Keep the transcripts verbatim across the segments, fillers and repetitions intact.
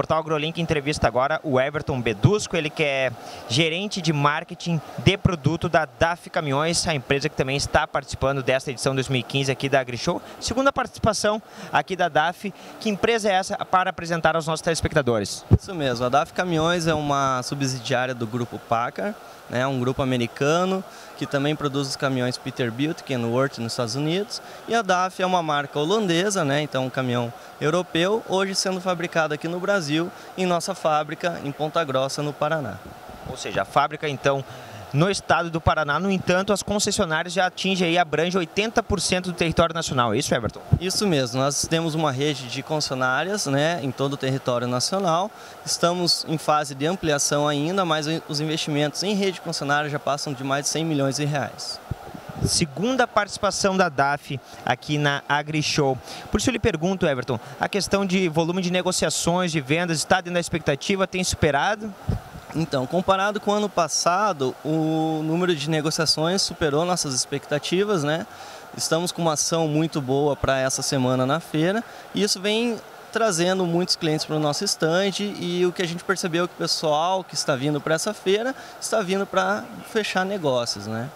Portal AgroLink entrevista agora o Everton Bedusco, ele que é gerente de marketing de produto da D A F Caminhões, a empresa que também está participando desta edição dois mil e quinze aqui da AgriShow. Segunda participação aqui da D A F. Que empresa é essa para apresentar aos nossos telespectadores? Isso mesmo, a D A F Caminhões é uma subsidiária do grupo Paccar, né, um grupo americano que também produz os caminhões Peterbilt, Kenworth nos Estados Unidos, e a D A F é uma marca holandesa, né, então um caminhão europeu, hoje sendo fabricado aqui no Brasil, em nossa fábrica em Ponta Grossa, no Paraná. Ou seja, a fábrica então no estado do Paraná. No entanto, as concessionárias já atingem e abrangem oitenta por cento do território nacional. É isso, Everton? Isso mesmo. Nós temos uma rede de concessionárias, né, em todo o território nacional. Estamos em fase de ampliação ainda, mas os investimentos em rede de concessionária já passam de mais de cem milhões de reais. Segunda participação da D A F aqui na AgriShow. Por isso eu lhe pergunto, Everton, a questão de volume de negociações, de vendas, está dentro da expectativa? Tem superado? Então, comparado com o ano passado, o número de negociações superou nossas expectativas, né? Estamos com uma ação muito boa para essa semana na feira e isso vem trazendo muitos clientes para o nosso estande, e o que a gente percebeu é que o pessoal que está vindo para essa feira está vindo para fechar negócios, né?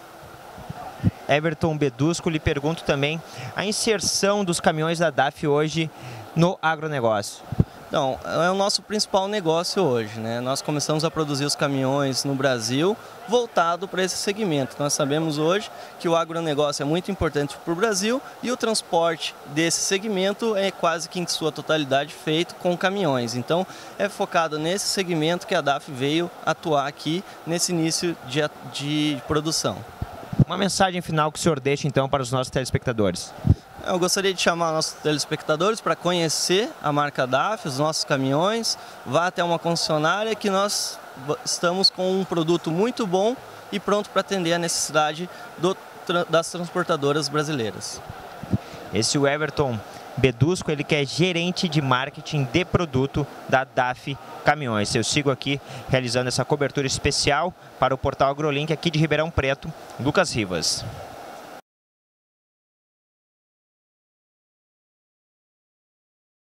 Everton Bedusco, lhe pergunto também a inserção dos caminhões da D A F hoje no agronegócio. Então, é o nosso principal negócio hoje, né? Nós começamos a produzir os caminhões no Brasil voltado para esse segmento. Nós sabemos hoje que o agronegócio é muito importante para o Brasil e o transporte desse segmento é quase que em sua totalidade feito com caminhões. Então, é focado nesse segmento que a D A F veio atuar aqui nesse início de, de produção. Uma mensagem final que o senhor deixa então para os nossos telespectadores. Eu gostaria de chamar nossos telespectadores para conhecer a marca D A F, os nossos caminhões. Vá até uma concessionária que nós estamos com um produto muito bom e pronto para atender a necessidade do, das transportadoras brasileiras. Esse é o Everton Bedusco, ele que é gerente de marketing de produto da D A F Caminhões. Eu sigo aqui realizando essa cobertura especial para o Portal AgroLink aqui de Ribeirão Preto, Lucas Rivas.